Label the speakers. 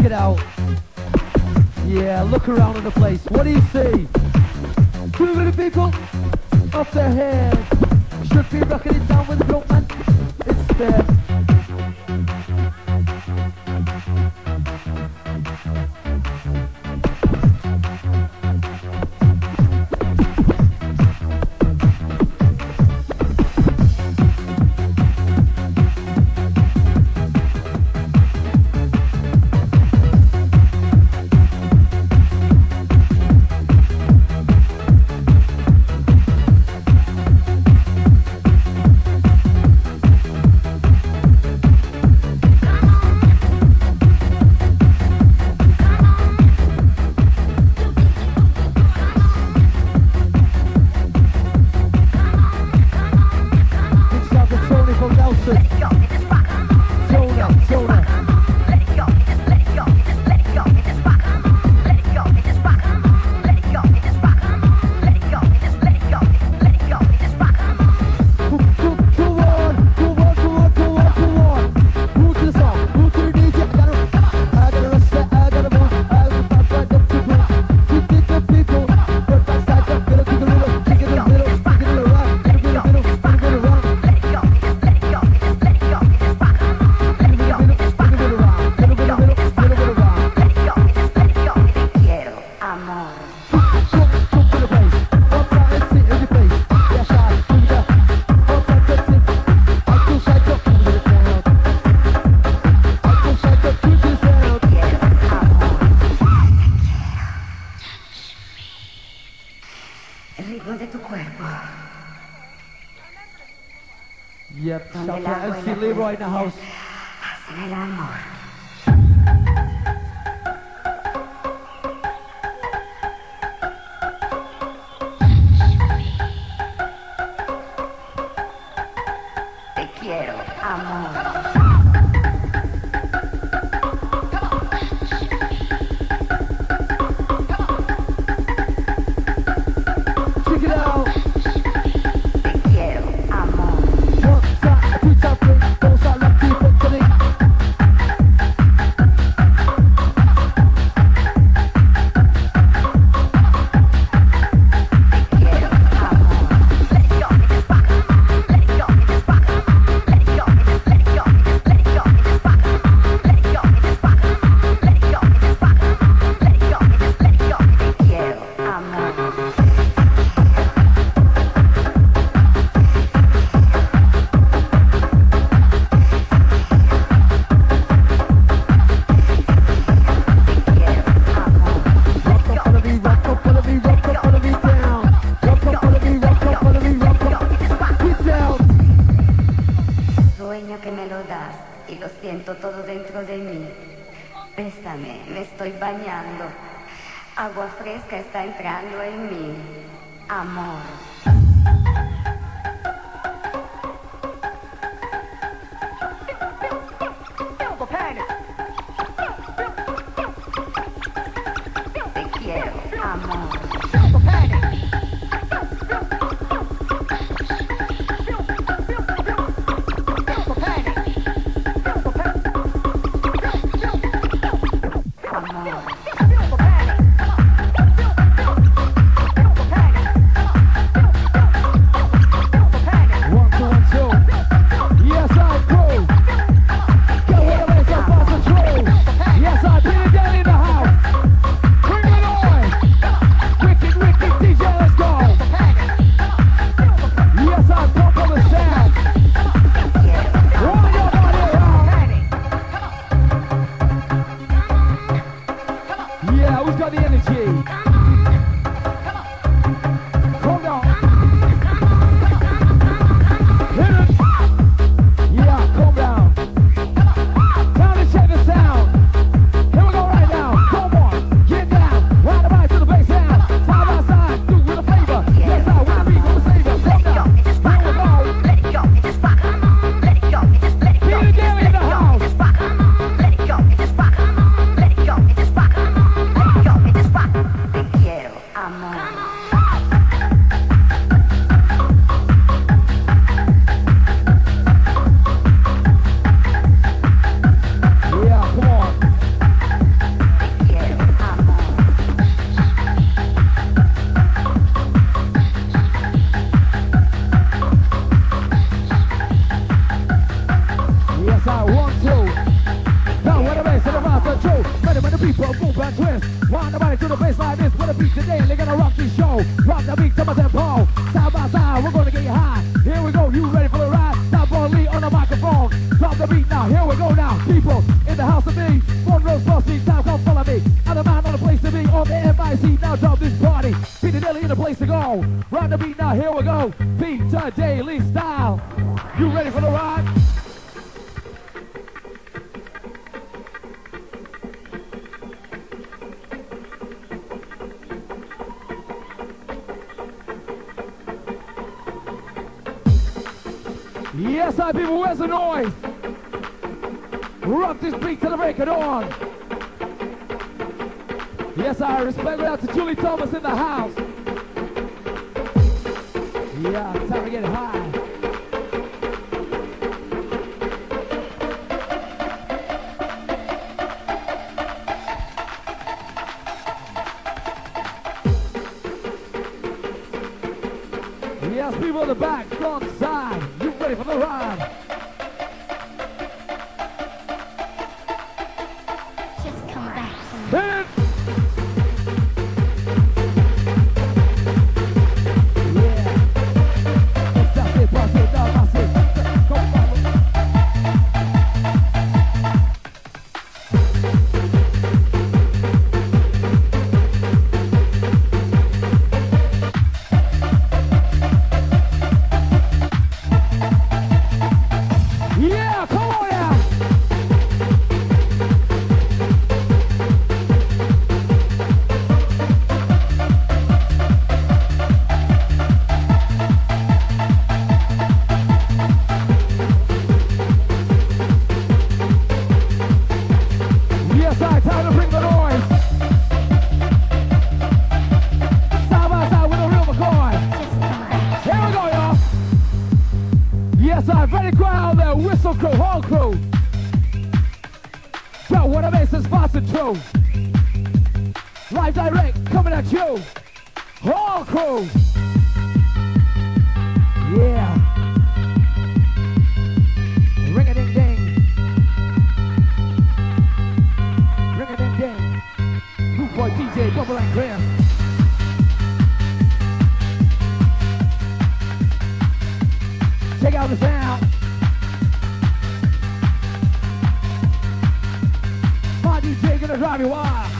Speaker 1: it out. Yeah, look around in the place. What do you see? Too many people off their head. Should be rocking it down with the bloke, man. It's there. Yep, shout out to MC Leroy in the house.
Speaker 2: Hacen el amor. Te quiero, amor.
Speaker 1: Check it out.
Speaker 2: Todo dentro de mí. Bésame, me estoy bañando. Agua fresca está entrando en mí. Amor. Te quiero, amor.
Speaker 1: two. Now what a bass to the master true. Better when the people move and twist. Want the body to the bass like this. What a beat today, they're gonna rock this show. Rock the beat to my tempo. Side by side, we're gonna get you high. Here we go, you ready for the ride? Stop on Lee on the microphone. Drop the beat now, here we go now. People in the house of me. One rose bossy, time come follow me. I'm the man on the place to be. On the MIC, now drop this party. Beat the Daily in the place to go. Rock the beat now, here we go. Beat to Daily style. You ready for the ride? Yes, I people, where's the noise? Rock this beat to the break of dawn. Yes, I respect it out to Julie Thomas in the house. Yeah, time to get high. Yes, people in the back, front side, you ready for the ride?
Speaker 3: Just come back to me.
Speaker 1: Hit it! Yeah. Pase, pase, no, pase. Come on. Yeah, come on now. Yes, I time to bring the noise. Side by side with a real McCoy. Here we go, y'all. Yes, I ready crowd there. Whistle crew, hall crew. Yo, what a bass is fast and true. Live direct coming at you. Hall crew. Yeah. Ring a ding ding. Ring a ding ding. Good boy DJ, Bubble and Chris. Check out the sound. My DJ gonna drive you wild.